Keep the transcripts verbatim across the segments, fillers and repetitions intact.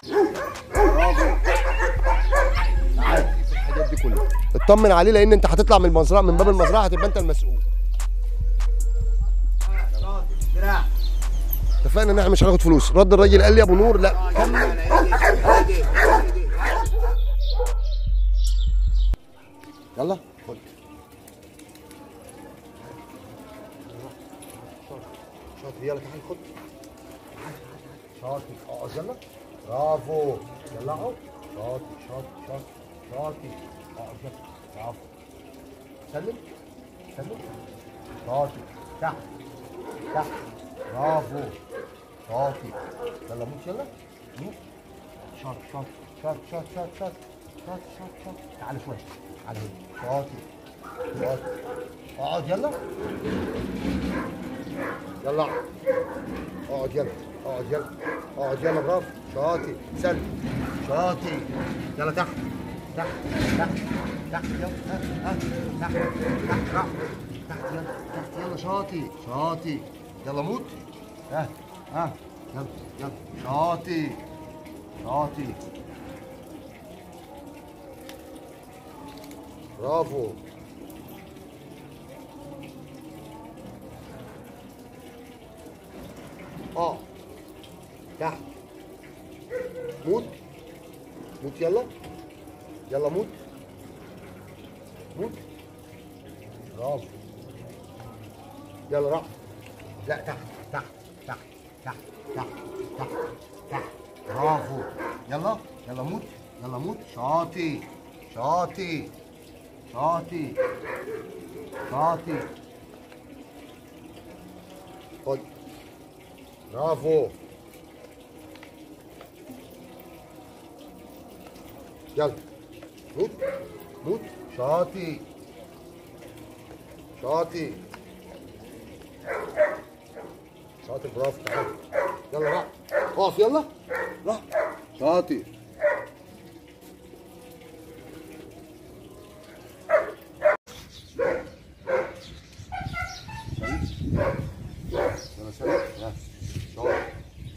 برافو. تعال في الحاجات دي كلها اطمن عليه، لان انت هتطلع من المزرعه، من باب المزرعه هتبقى انت المسؤول. اتفقنا ان احنا مش هناخد فلوس. رد الراجل قال لي يا ابو نور لا كمل. يلا خد. شاطر يلا تعال خد. شاطر اقعد يلا. برافو يلا اقعد. شاطر شاطر شاطر شاطر اقعد يلا. برافو. سلم سلم. شاطر تحت تحت. برافو شاطر. يلا موت يلا موت. شاطر شاطر شاطر شاطر شاطر شاطر شاطر شاطر شاطر. تعالى شويه تعالى هنا. شاطر شاطر. اقعد يلا يلا اقعد يلا اقعد يلا اقعد يلا. برافو شاطر. سلم شاطر. يلا تحت تحت تحت تحت يلا. ها ها تحت تحت راح تحت يلا تحت يلا. شاطر شاطر. يلا موت. ها ها يلا يلا. شاطر شاطر. برافو. اه تحت موت موت يلا يلا موت موت. برافو. يلا راح. لا تحت تحت تحت تحت تحت تحت تحت. برافو. يلا يلا موت يلا موت. شاطر شاطر شاطر شاطر. خد. برافو. يلا موت موت. شاطر شاطر شاطر. برافو. تعال يلا راح. اقف يلا راح. شاطر. يلا سلم. يلا شاطر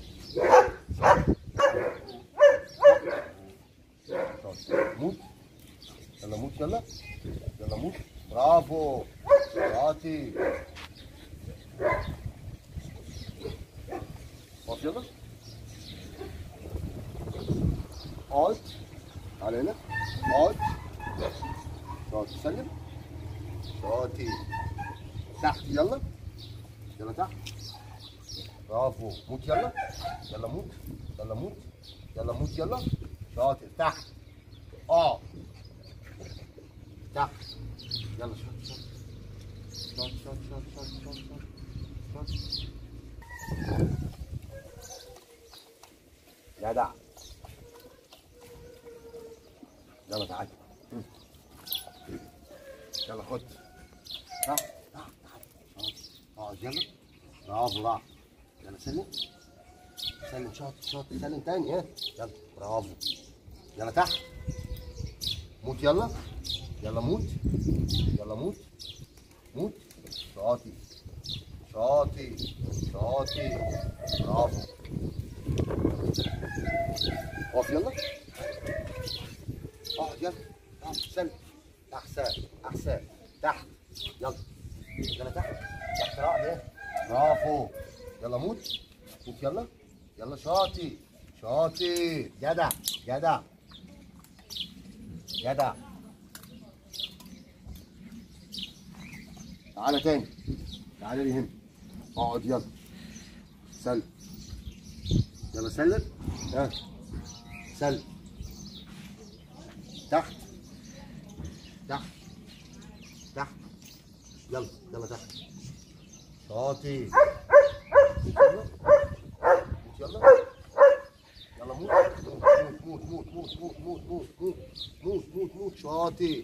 شاطر. موت يلا موت يلا يلا موت. برافو شاطر. اقف يلا. اقعد. تعال هنا. اقعد. شاطر. سلم. شاطر. تحت يلا يلا تحت. برافو. موت يلا يلا موت يلا موت يلا موت يلا. شاطر. تحت. اه تحت. يلا شاطر شاطر شاطر شاطر شاطر شاطر شاطر. جدع. يلا تعالى. يلا خد. تحت تحت تحت. اقعد يلا. برافو راح. يلا سلم سلم. شاطر شاطر. سلم تاني. ها يلا. برافو. يلا تحت. موت يلا يلا موت يلا موت موت. شاطر شاطر شاطر. برافو. اقف يلا. اقعد يلا. اقعد. سلم. احسن احسن. تحت يلا يلا تحت تحت. راح ده. برافو. يلا موت موت يلا يلا. شاطر شاطر. جدع جدع جدع. تعالى تاني. تعالى لي هنا. اقعد يلا. سلم. يلا سلم. ها سلم. تحت تحت تحت. يلا يلا تحت. شاطر. يلا يلا يلا. موت موت موت موت موت موت موت موت موت موت موت. شاطر.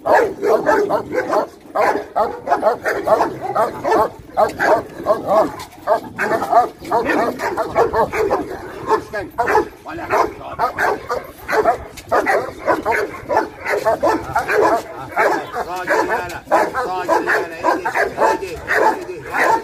Oh, استنى ولا راجل يالا راجل يالا ايدي ايدي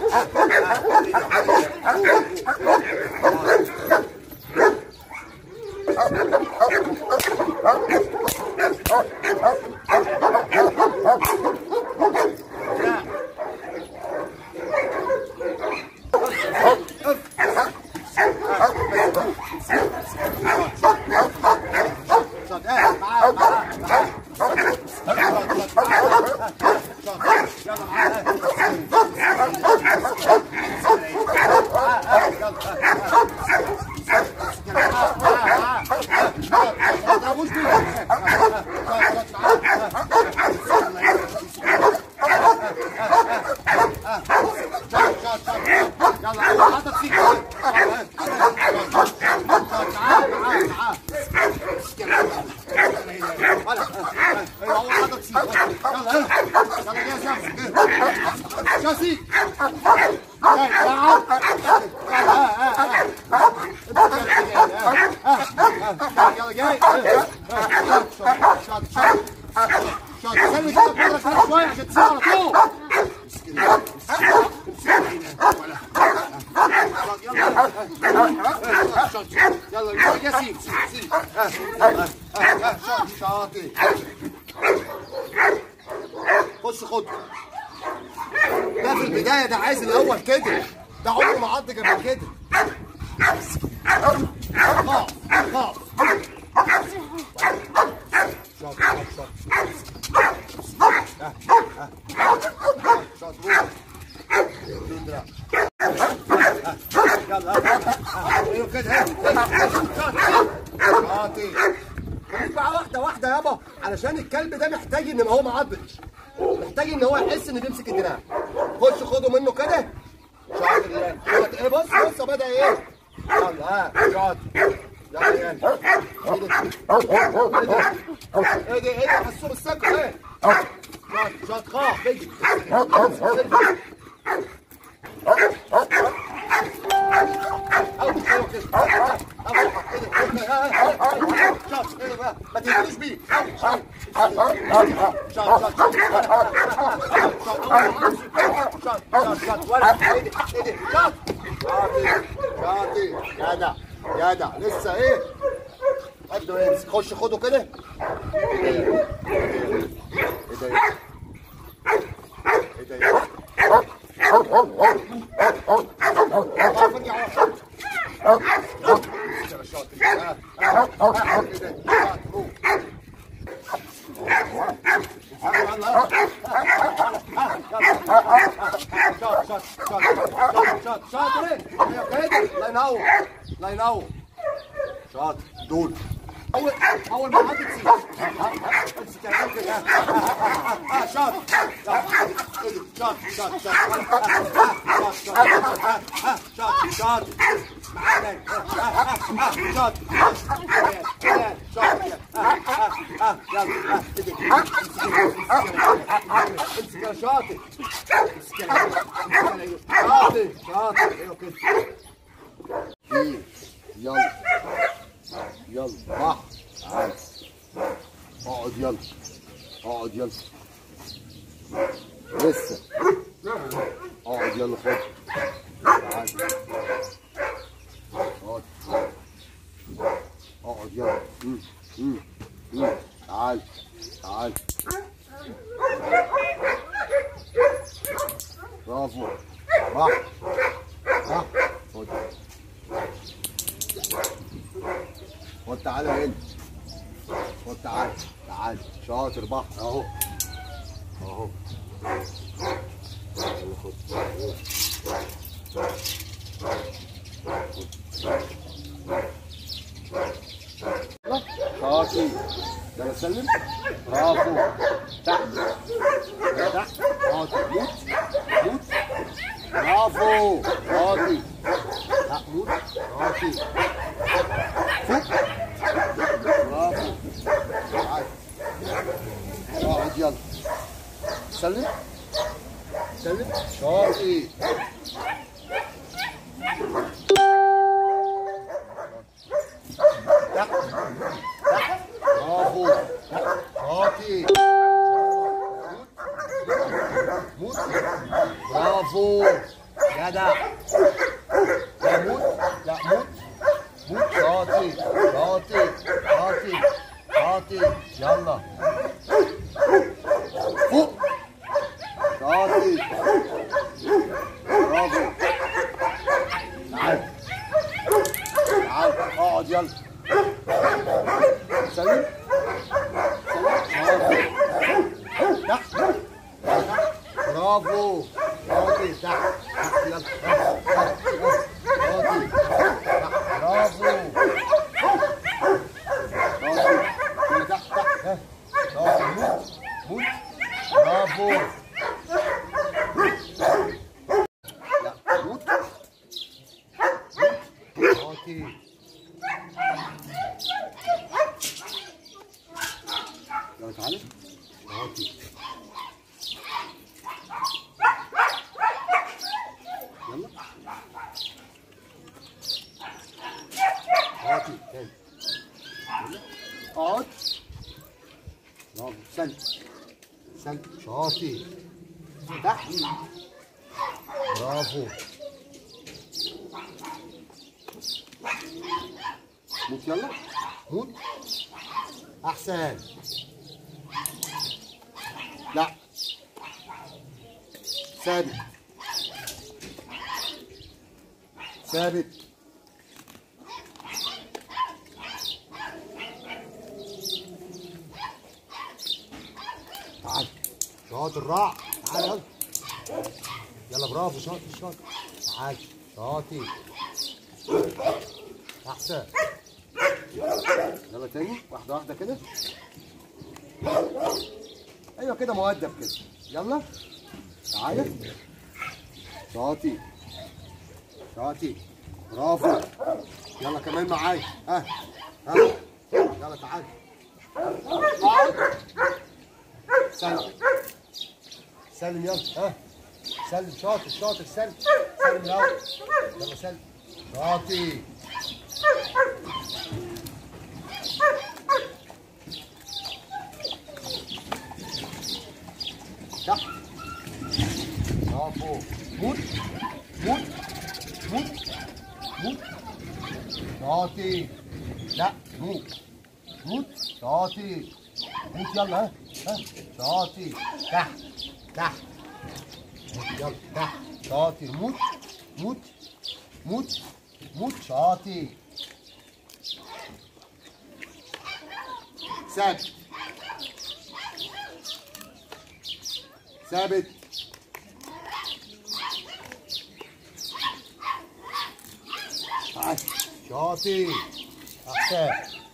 خش خد. ده في البداية ده عايز الأول كده، ده عمره ما عض قبل كده. خاف خاف. شاط شاط شاط. شاط روح. يلا ايوه كده. شاطي. خليك بقى واحدة واحدة يابا، علشان الكلب ده محتاج ان هو ما عضش. محتاج ان هو يحس انه بيمسك الدراع. خش خده منه كده. شاطر يا بص بص بدأ ايه؟ يلا ها شاطر. يلا يا ايه ده ايه ده حسوه بالسكر ايه؟ شاط شاط خاف اجري. ما تهدوش بيه. شاط شاط شاط شاط شاط ولا ايدي ايدي شاط. شاطي شاطي جدع جدع لسه ايه؟ قدوا يمسك. خش خده كده. ايه ده ايه ده ايه شاطر ايه؟ الله ينور الله ينور. شاطر دول اول اول ما حد تسيب امسك يا راجل. ها شاطر شاطر شاطر شاطر شاطر معانا شاطر شاطر يلا امسك يا شاطر. شاطر شاطر ايوه كده. يلا يلا راح تعال اقعد يلا اقعد يلا لسه اقعد يلا خد تعال اقعد اقعد يلا امم امم تعال تعال برافو راح راح خد خد تعالى هنا خد تعالى تعالى شاطر بحر اهو اهو يلا خد شاطر يلا سلم برافو تحت تحت شاطر موت موت برافو شاطر لا موت شاطر فوق برافو تعال اقعد يلا سلم سلم شاطر جدع. لا موت، لا موت موت. شاطر شاطر شاطر شاطر. يلا فوق. شاطر برافو. تعال تعال اقعد يلا. سلم سلم. شاطر تحت تحت. برافو. شاطر تحت تحت. يلا تحت تحت. شاطر تحت. برافو. شاطر. يلا تحت تحت. ها شاطر. موت موت. برافو. لا موت. شاطر. يلا تعالى. شاطر. يلا شاطر تاني. يلا اقعد. برافو. سلم سلم. شاطر تحت. برافو. موت يلا موت. احسن. لا ثابت ثابت. تعال. شاطر راع. تعال يلا يلا. برافو. شاطر شاطر. تعال. شاطر. احسن. يلا تاني. واحده واحده كده. ايوه كده مؤدب كده. يلا تعالى. شاطر شاطر. برافو. يلا كمان معايا. ها ها يلا تعالى. اقعد. سلم سلم. يلا ها سلم. شاطر شاطر. سلم سلم الاول. يلا سلم. شاطر. تحت. برافو. موت موت موت موت. شاطر. لا موت موت. شاطر. موت يلا. ها ها شاطر. تحت تحت. يلا تحت. شاطر. موت موت موت موت. شاطر. ثابت ثابت. تعال. شاطر. احسن.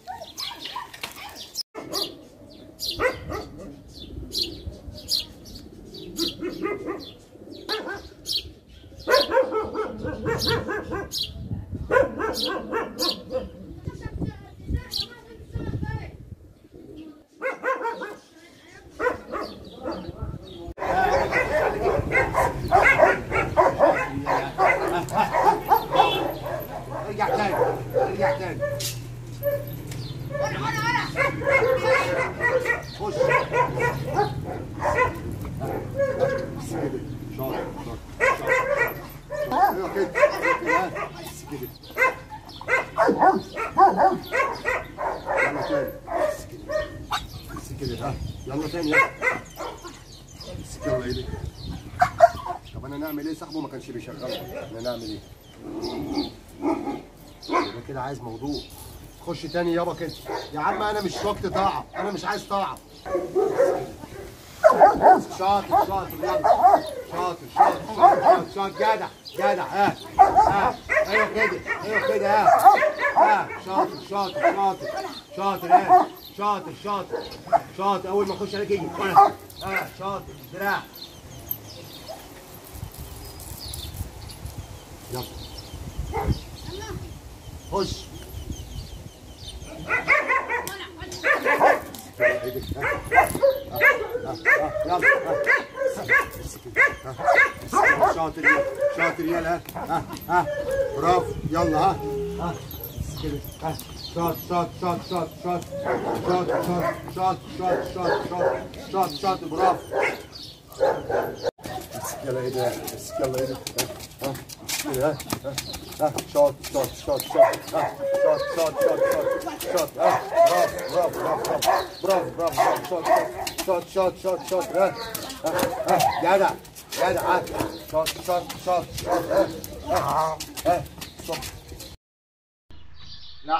ارجع تاني ارجع تاني. خش. بس كده. شاطر شاطر. ايوه كده كده. بس كده. يلا تاني. بس كده بس كده. ها يلا تاني. يلا بس كده. يلا ايدك. طب انا نعمل ايه؟ صاحبه ما كانش بيشغلها. انا نعمل ايه؟ يبقى كده عايز موضوع. خش تاني يابا كده. يا عم انا مش وقت طاعه. انا مش عايز طاعه. شاطر شاطر. يلا شاطر شاطر شاطر شاطر. جدع جدع. ها ها ايوه كده ايوه كده. ها ها شاطر شاطر شاطر شاطر. ها شاطر شاطر شاطر. اول ما اخش عليك يجي. ها شاطر. دراع. يلا خش. شاطر شاطر. يلا ها ها برافو. يلا ها ها كده. ها شاطر شاطر شاطر شاطر شاطر شاطر شاطر شاطر شاطر شاطر شاطر. برافو. بس يلا ايه ده؟ بس يلا ايه ده؟ ها شاطر. ها ها شاطر شاطر شاطر شاطر. ها شاطر شاطر شاطر شاطر. ها برافو برافو برافو برافو برافو. شاطر شاطر شاطر شاطر. ها ها جدع جدع. ها شاطر شاطر شاطر شاطر. ها ها ها لا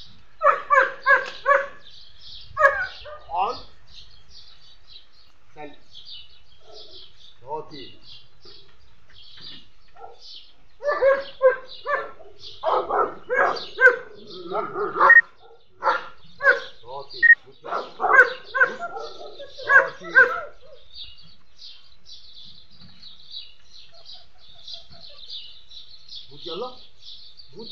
اقعد سلم شاطر. موت يلا موت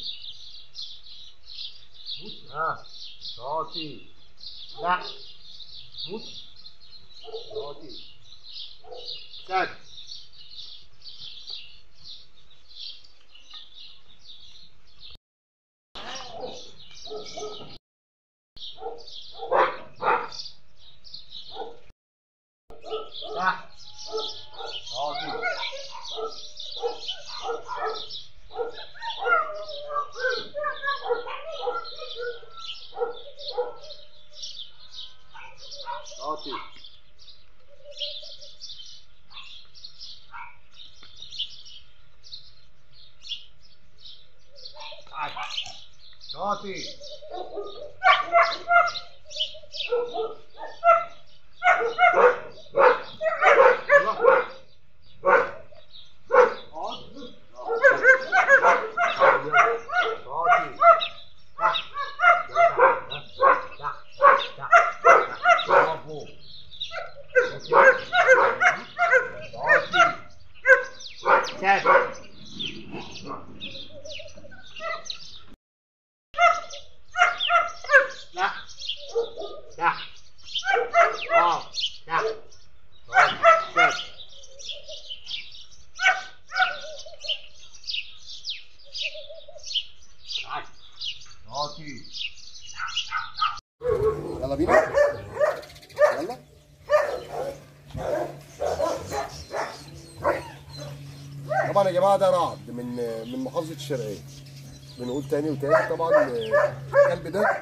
موت. ها شاطر. لا موت شاطر. سد تحت شاطر. شاطر. شاطر. لا تحت اه تحت شاطر. شاطر. يلا بينا يلا. طبعا يا جماعه ده رعد من من محافظه الشرقيه. بنقول تاني وتاني طبعا الكلب ده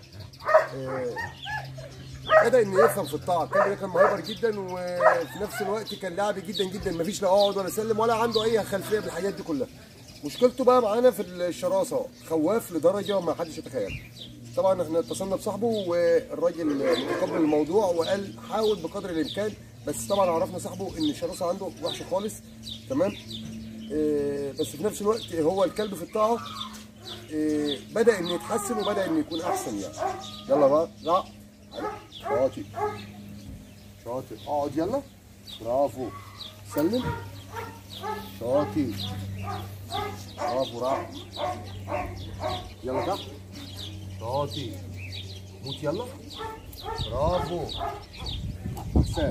بدا انه يفهم في الطاعه. الكلب ده كان مهيبر جدا وفي نفس الوقت كان لعبي جدا جدا، مفيش لا اقعد ولا اسلم ولا عنده اي خلفيه بالحاجات دي كلها. مشكلته بقى معانا في الشراسه، خواف لدرجه ما حدش يتخيل. طبعا احنا اتصلنا بصاحبه والراجل متقبل الموضوع وقال حاول بقدر الامكان، بس طبعا عرفنا صاحبه ان الشراسه عنده وحشه خالص. تمام. إيه بس في نفس الوقت هو الكلب في الطاعه إيه بدا انه يتحسن وبدا انه يكون احسن يعني. يلا بقى لا شاطر شاطر. اقعد يلا. برافو. سلم. شاطر. برافو راح. يلا تحت. شاطر. موت يلا. برافو. احسن.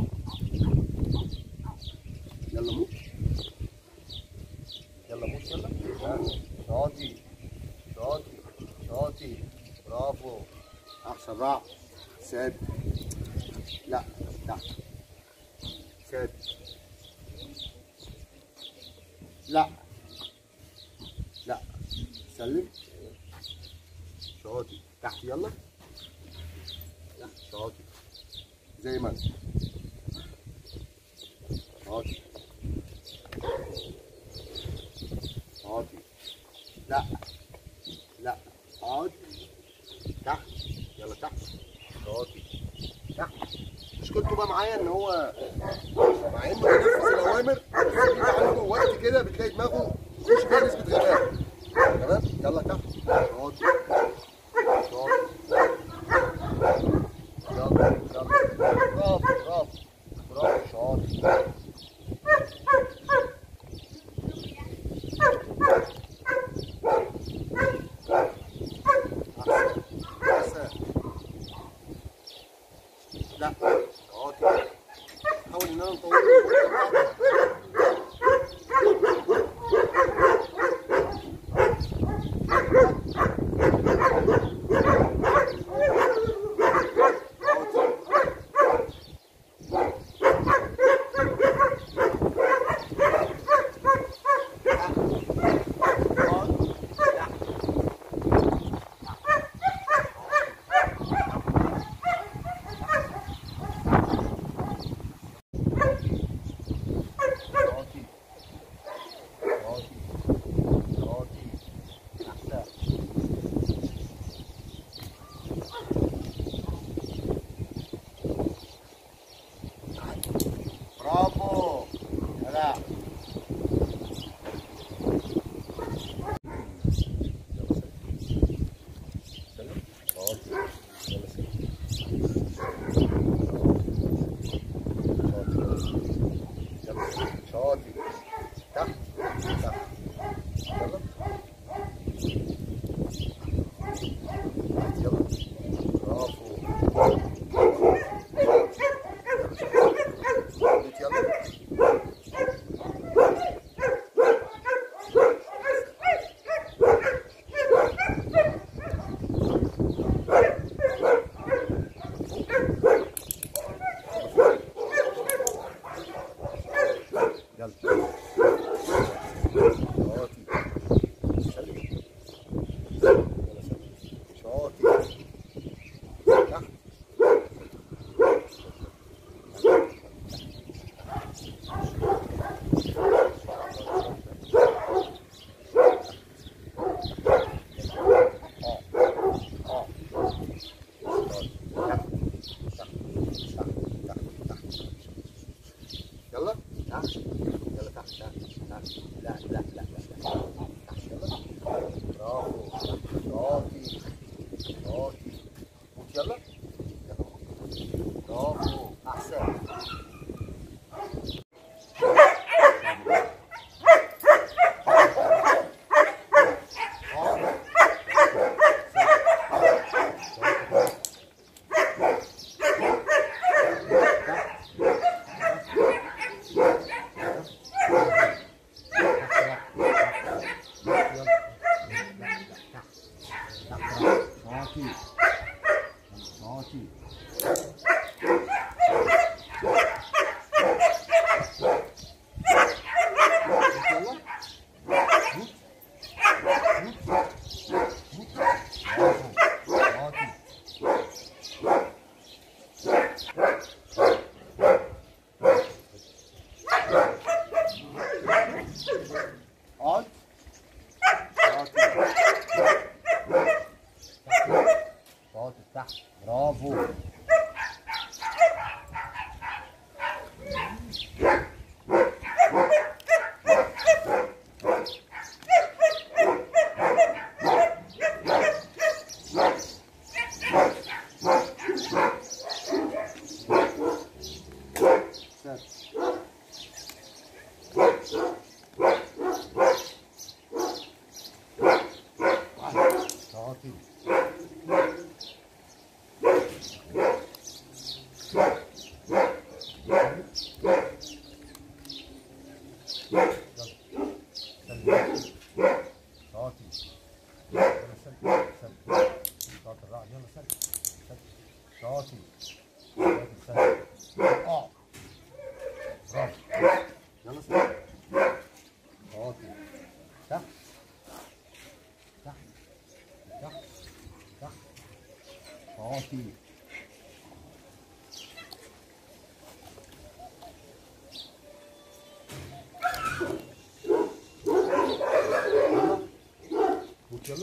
يلا موت. يلا موت يلا. شاطر شاطر شاطر. برافو. احسن راح. ساد. لا تحت. ساد. لا لا. سلم. شاطر. تحت يلا. لا شاطر زي ما انت. شاطر شاطر. لا لا اقعد. تحت يلا تحت. شاطر تحت. مشكلته بقى معايا ان هو مع انه بينفذ الاوامر بس بيجي عنده وقت كده بتلاقي دماغه مش فيها نسبه غباء. تمام. يلا تحت. شاطر شاطر. يلا يلا. برافو برافو برافو. شاطر. لا شاطر. حاول ان انا نطول. شاطر. يلا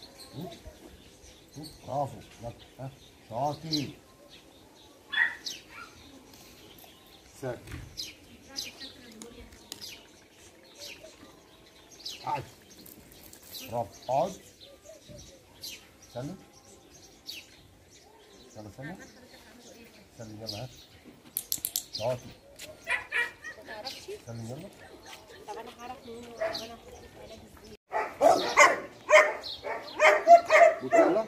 برافو. ها شاطر. ساكت. قعد. برافو. اقعد. استنى. يلا استنى. استنى يلا ها. شاطر. ما تعرفش؟ استنى يلا. طب انا هعرف منين لو انا حطيت علاج ازاي؟ بص يلا.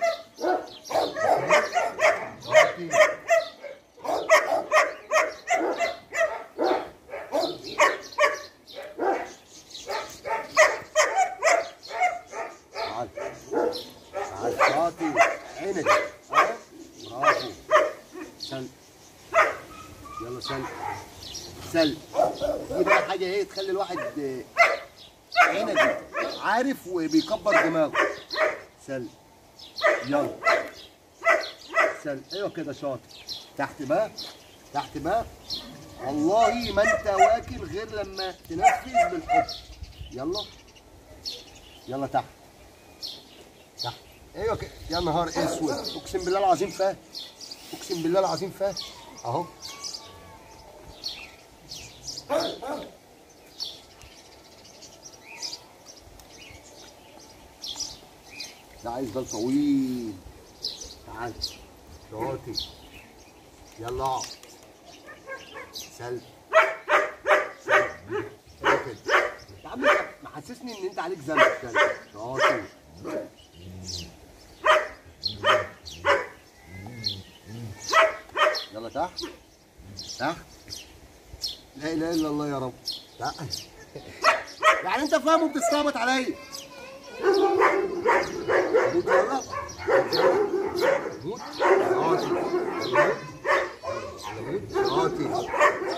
عينك. برافو. سل. يلا سل. سل. دي بقى حاجه ايه تخلي الواحد عينك عارف وبيكبر دماغه. سل. يلا. سل. ايوه كده شاطر. تحت بقى. تحت بقى. والله ما انت واكل غير لما تنفذ بالحب. يلا. يلا تحت. تحت. ايوه كده. يا نهار اسود. اقسم بالله العظيم فاهم. اقسم بالله العظيم فاهم. اهو. ده عايز بال طويل. تعال. شاطر. يلا اقعد. سل. سل. ايوه كده. يا عم محسسني ان انت عليك ذنب. شاطر. يلا تحت. تحت. لا اله الا الله يا رب. تحت. يعني انت فاهم وبتستعبط عليا. موت يلا. موت. شاطر. موت. شاطر.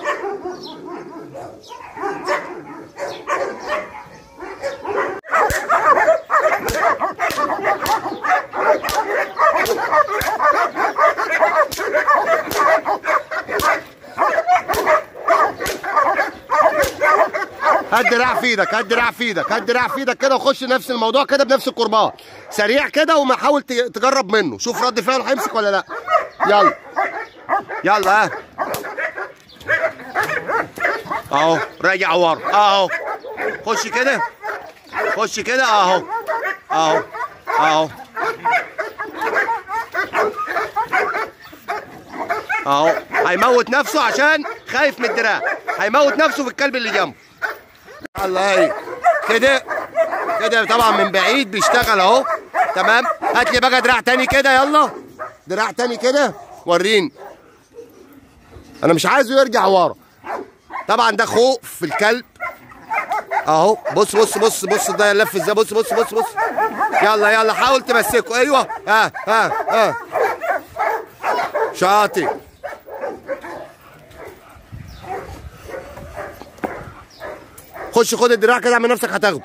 هات دراع في ايدك. هات دراع في ايدك. هات دراع في ايدك كده وخش نفس الموضوع كده بنفس الكرباج سريع كده وما حاول تجرب منه. شوف رد فعله هيمسك ولا لا. يلا يلا. ها اهو راجع ورا. اهو خش كده. خش كده. اهو اهو اهو اهو. هيموت نفسه عشان خايف من الدراع. هيموت نفسه في الكلب اللي جنبه. الله كده كده. طبعا من بعيد بيشتغل اهو. تمام. هات لي بقى دراع تاني كده. يلا دراع تاني كده. وريني. انا مش عايزه يرجع ورا. طبعا ده خوف في الكلب اهو. بص بص بص بص ده يلف ازاي. بص بص بص بص. يلا يلا حاول تمسكه. ايوه. ها ها ها. شاطر. خش خد الدراع كده اعمل نفسك هتاخده.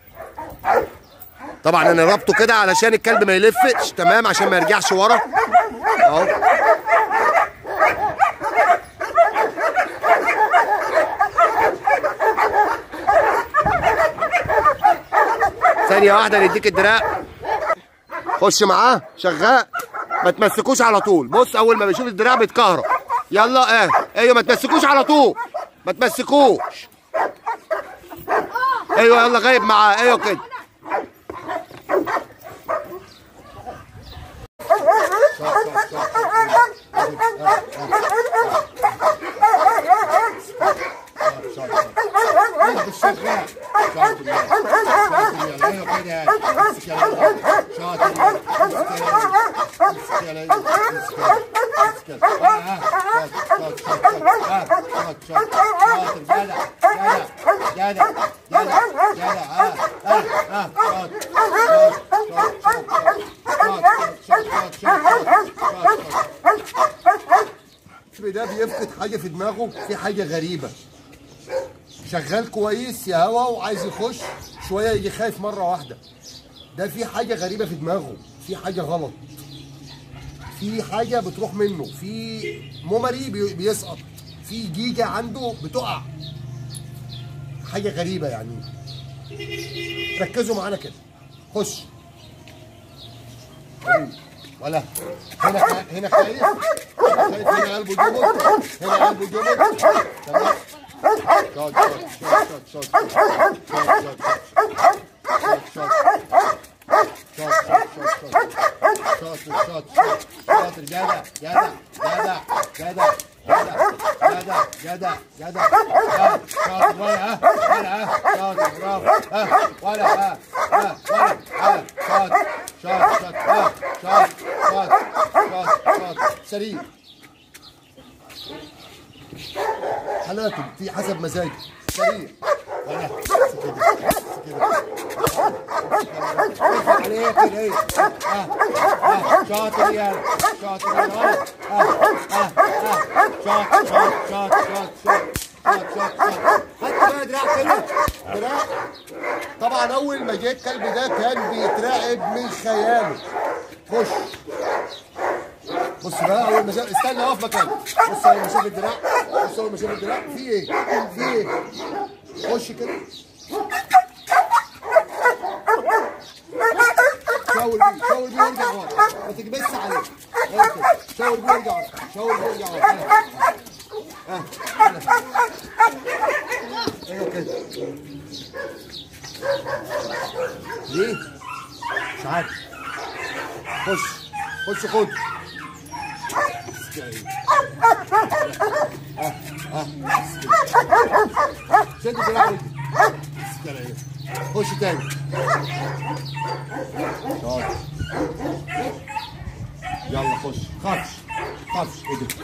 طبعا انا ربطه كده علشان الكلب ما يلفش. تمام. عشان ما يرجعش ورا اهو. ثانية واحدة نديك الدراع. خش معاه شغال. ما تمسكوش على طول. بص اول ما بيشوف الدراع بيتكهرب. يلا. اه ايوه ما تمسكوش على طول. ما تمسكوش. ايوه يلا غايب معاه. ايوه كده. شاطر. يلا اسكت اسكت. ها شاط شاط شاط ها شاط شاط شاطر جدع جدع جدع جدع جدع ها ها ها شاط شاط شاط شاط شاط. ده بيفقد حاجه في دماغه، في حاجه غريبه. شغال كويس يا هوا وعايز يخش شويه يجي خايف مره واحده. ده في حاجه غريبه في دماغه، في حاجه غلط، في حاجه بتروح منه، في ميموري بيسقط، في جيجا عنده بتقع. حاجه غريبه يعني. ركزوا معانا كده. خش ولا هنا هنا خايف، خايف هنا قلبه جبل، هنا قلبه جبل. تمام. شاط شاط شاط شاط شاط شاط شاطر جدع جدع جدع جدع جدع جدع جدع شاطر ولا ها ولا ها شاطر برافو ها ولا ها ها ولا ها شاطر شاطر شاطر ها شاطر شاطر شاطر شاطر سريع. حالاته في حسب مزاجه سريع. ولا كده كده عليه كده ايه اه اه شاطر يا شاطر يا اه اه اه شاط شاط شاط شاط شاط شاط شاط. حتى بقى دراع كده دراع. طبعا اول ما جه الكلب ده كان بيتراقب من خياله. خش بص بقى اول ما شاف، استنى اقف مكانك. بص اول ما شاف الدراع، بص اول ما شاف الدراع في ايه؟ في ايه؟ خش كده شاور بيه شاور بيه وارجع ورا، ما تكبسش عليه. شاور بيه وارجع ورا، شاور بيه وارجع ورا. ها ايوه كده. ليه؟ مش عارف. خش خش خد. اه اه شد دراعك. خش تاني. شاطر. يلا خش. خش خش. ايدك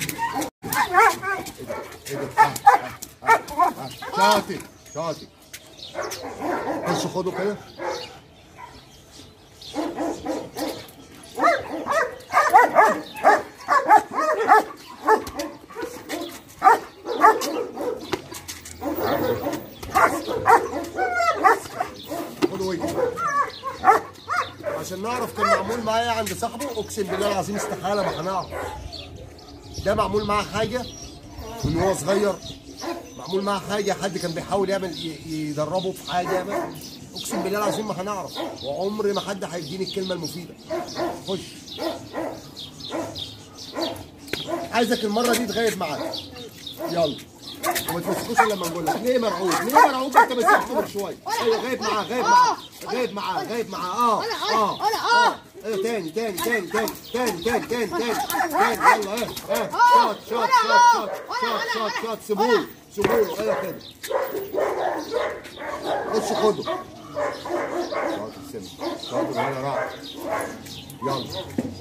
ايدك ايدك. شاطر شاطر. خش خده كده. عشان نعرف كان معمول معايا عند صاحبه. اقسم بالله العظيم استحاله ما هنعرف. ده معمول معاه حاجه من هو صغير، معمول معاه حاجه حد كان بيحاول يعمل يدربه في حاجه. اقسم بالله العظيم ما هنعرف، وعمر ما حد هيديني الكلمه المفيده. خش. عايزك المره دي تغيب معاك. يلا وما تمسكوش الا لما نقول لك. ليه مرعوب؟ ليه مرعوب؟ انت مسكته من شويه. ايوه غايب معاه غايب معاه غايب معاه غايب معاه. اه اه اه ايوه تاني تاني تاني تاني تاني تاني تاني تاني تاني. يلا ايه ايه شاط شاط شاط شاط شاط شاط. سيبوه سيبوه. ايوه كده. خش خده. شاطر سن شاطر. هنا راح. يلا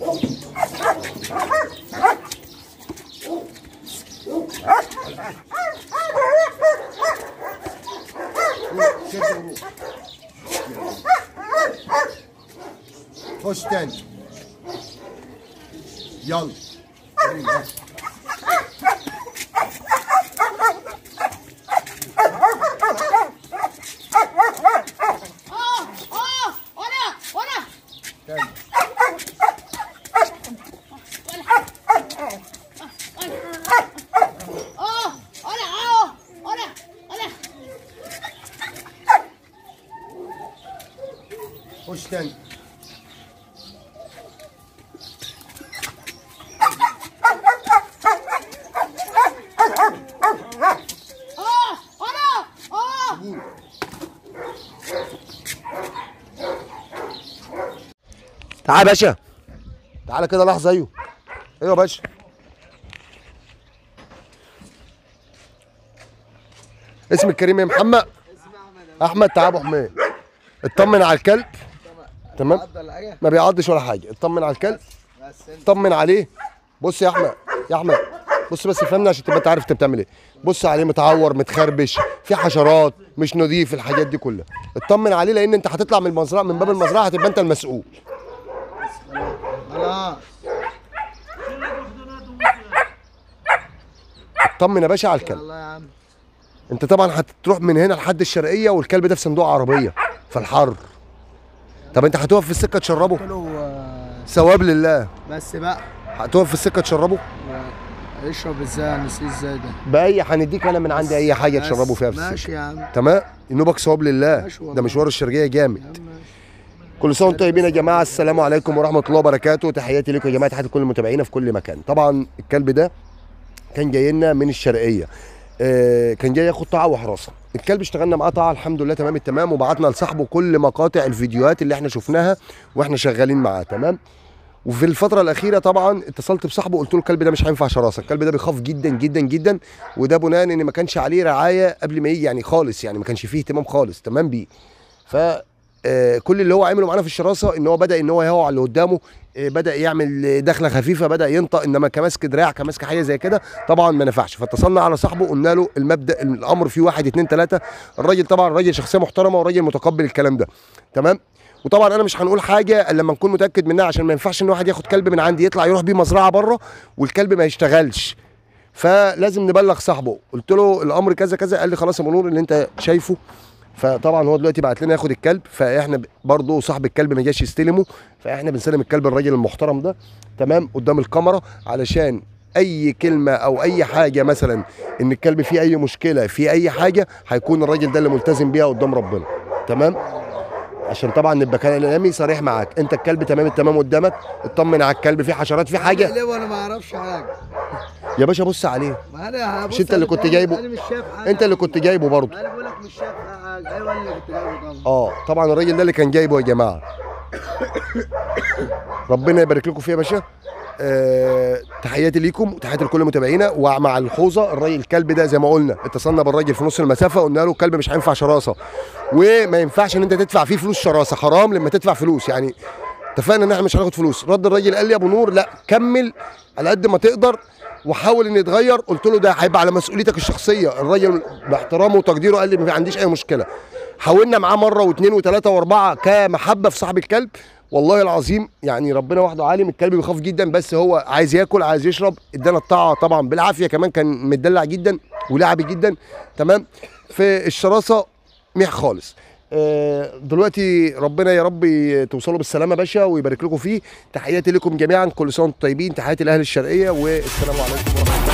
شد وروح. خش تاني. يلا خش تاني. تعال يا باشا، تعالى كده لحظه. ايوه ايوه يا باشا. اسم الكريم ايه؟ محمد. احمد. تعال ابو حميد. اطمن على الكلب. تمام. ما بيعضش ولا حاجه. اطمن على الكلب. طمن عليه. بص يا احمد، يا احمد بص بس فهمني عشان تبقى انت عارف انت بتعمل ايه. بص عليه متعور متخربش في حشرات مش نظيف، الحاجات دي كلها اطمن عليه، لان انت هتطلع من المزرعه من باب المزرعه هتبقى انت المسؤول. خلاص اطمن يا باشا على الكلب. الله يا عم. انت طبعا هتروح من هنا لحد الشرقيه والكلب ده في صندوق عربيه في الحر. طب انت هتقف في السكه تشربه؟ قلت له آه، ثواب لله. بس بقى هتقف في السكه تشربه؟ اشرب ازاي نسيت ازاي ده؟ باي هنديك انا من عندي اي حاجه بس تشربه فيها في السكه. ماشي يا عم. تمام؟ نوبك ثواب لله. ماشي والله. ده مشوار الشرقيه جامد. يا عم ماشي. كل سنه وانتم طيبين يا جماعه، السلام عليكم ورحمه الله وبركاته، تحياتي لكم يا جماعه، تحياتي لكل المتابعين في كل مكان. طبعا الكلب ده كان جاي لنا من الشرقيه، آه كان جاي ياخد طاعه وحراسه. الكلب اشتغلنا معاه طاعه الحمد لله تمام التمام، وبعتنا لصاحبه كل مقاطع الفيديوهات اللي احنا شفناها واحنا شغالين معاه تمام. وفي الفتره الاخيره طبعا اتصلت بصاحبه قلت له الكلب ده مش هينفع شراسه، الكلب ده بيخاف جدا جدا جدا، وده بناء ان ما كانش عليه رعايه قبل ما يجي يعني خالص، يعني ما كانش فيه اهتمام خالص تمام بيه. ف آه كل اللي هو عمله معانا في الشراسه ان هو بدا ان هو يهوى على اللي قدامه، آه بدا يعمل دخله خفيفه، بدا ينطق، انما كماسك دراع كماسك حاجه زي كده طبعا ما نفعش. فاتصلنا على صاحبه قلنا له المبدا الامر فيه واحد اتنين تلاته. الراجل طبعا الراجل شخصيه محترمه وراجل متقبل الكلام ده تمام. وطبعا انا مش هنقول حاجه الا لما نكون متاكد منها، عشان ما ينفعش ان واحد ياخد كلب من عندي يطلع يروح بيه مزرعه بره والكلب ما يشتغلش، فلازم نبلغ صاحبه. قلت له الامر كذا كذا، قال لي خلاص يا منور اللي انت شايفه. فطبعا هو دلوقتي بعت لنا ياخد الكلب، فاحنا برضه صاحب الكلب ما جاش يستلمه، فاحنا بنسلم الكلب الراجل المحترم ده تمام قدام الكاميرا، علشان اي كلمه او اي حاجه مثلا ان الكلب فيه اي مشكله في اي حاجه هيكون الراجل ده اللي ملتزم بيها قدام ربنا تمام. عشان طبعا نبقى كلامي صريح معاك، انت الكلب تمام التمام قدامك، اطمن على الكلب، في حشرات في حاجه ليه وانا ما اعرفش حاجه يا باشا بص عليه. ما انا هبص مش انت اللي كنت عليه، جايبه؟ انا مش شايف حاجه. انت اللي كنت جايبه برضه. انا بقول لك مش شايف حاجه. ايوه انا اللي كنت جايبه طبعا. اه طبعا الراجل ده اللي كان جايبه يا جماعه. ربنا يبارك لكم فيه يا باشا. آه، تحياتي ليكم وتحياتي لكل متابعينا. ومع الحوزه الراجل الكلب ده زي ما قلنا اتصلنا بالراجل في نص المسافه قلنا له الكلب مش هينفع شراسه، وما ينفعش ان انت تدفع فيه فلوس شراسه، حرام لما تدفع فلوس، يعني اتفقنا ان احنا مش هناخد فلوس. رد الراجل قال لي يا ابو نور لا كمل على قد ما تقدر وحاول ان يتغير. قلت له ده هيبقى على مسؤوليتك الشخصيه. الراجل باحترامه وتقديره قال لي ما عنديش اي مشكله. حاولنا معاه مره واثنين وثلاثه واربعه كمحبه في صاحب الكلب، والله العظيم يعني ربنا وحده عالم، الكلب بيخاف جدا بس هو عايز ياكل عايز يشرب. ادانا الطاعه طبعا بالعافيه، كمان كان متدلع جدا ولعبي جدا تمام. في الشراسه ميح خالص. آه دلوقتي ربنا يا رب توصلوا بالسلامه يا باشا ويبارك لكم فيه. تحياتي لكم جميعا، كل سنه وانتم طيبين، تحياتي لاهل الشرقيه، والسلام عليكم ورحمه الله.